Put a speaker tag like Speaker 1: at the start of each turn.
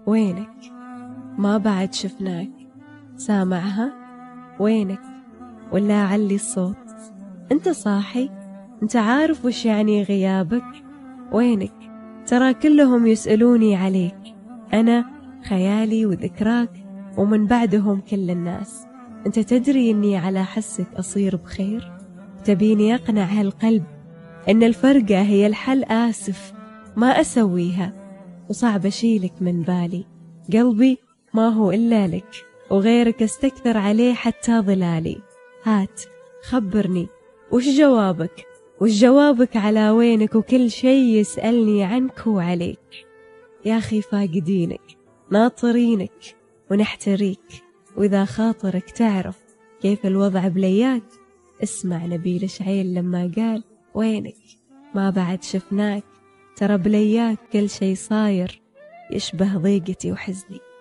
Speaker 1: وينك؟ ما بعد شفناك. سامعها؟ وينك؟ ولا أعلي الصوت؟ أنت صاحي؟ أنت عارف وش يعني غيابك؟ وينك؟ ترى كلهم يسألوني عليك، أنا خيالي وذكراك ومن بعدهم كل الناس. أنت تدري أني على حسك أصير بخير؟ تبيني أقنع هالقلب أن الفرقة هي الحل؟ آسف ما أسويها، وصعب أشيلك من بالي. قلبي ما هو إلا لك، وغيرك استكثر عليه حتى ظلالي. هات خبرني وش جوابك؟ وش جوابك على وينك؟ وكل شي يسألني عنك وعليك. يا أخي فاقدينك ناطرينك ونحتريك، وإذا خاطرك تعرف كيف الوضع بلياك، اسمع نبيل شعيل لما قال وينك؟ ما بعد شفناك. ترى بلياك كل شي صاير يشبه ضيقتي وحزني.